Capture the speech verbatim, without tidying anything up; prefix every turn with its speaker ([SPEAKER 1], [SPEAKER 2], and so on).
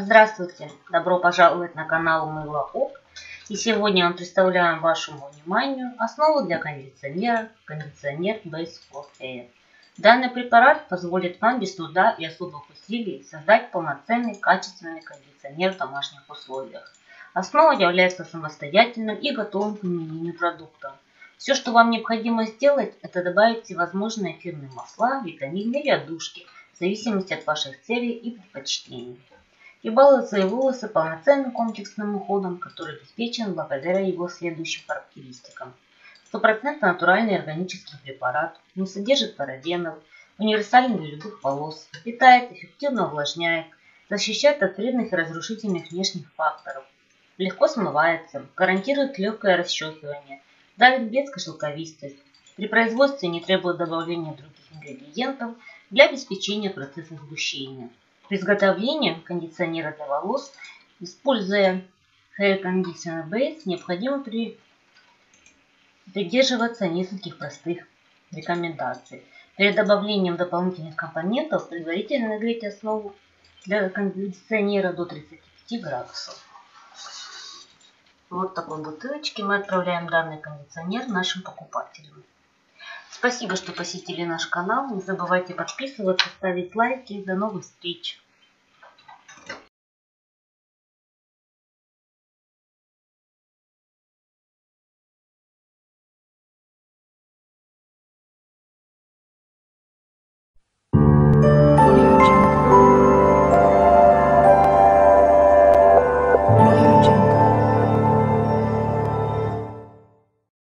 [SPEAKER 1] Здравствуйте! Добро пожаловать на канал Мыло Оп. И сегодня я вам представляю вашему вниманию основу для кондиционера кондиционер Base for Air. Данный препарат позволит вам без труда и особых усилий создать полноценный качественный кондиционер в домашних условиях. Основа является самостоятельным и готовым к применению продуктом. Все, что вам необходимо сделать, это добавить всевозможные эфирные масла, витамины или отдушки, в зависимости от ваших целей и предпочтений. И балует свои волосы полноценным комплексным уходом, который обеспечен благодаря его следующим характеристикам. Стопроцентно натуральный органический препарат, не содержит парабенов, универсальный для любых волос, питает, эффективно увлажняет, защищает от вредных и разрушительных внешних факторов, легко смывается, гарантирует легкое расчесывание, давит блеск и шелковистость. При производстве не требует добавления других ингредиентов для обеспечения процесса сгущения. При изготовлении кондиционера для волос, используя Hair Conditioner Base, необходимо при... придерживаться нескольких простых рекомендаций. Перед добавлением дополнительных компонентов предварительно нагреть основу для кондиционера до тридцати пяти градусов. Вот в такой бутылочке мы отправляем данный кондиционер нашим покупателям. Спасибо, что посетили наш канал. Не забывайте подписываться, ставить лайки. До новых встреч!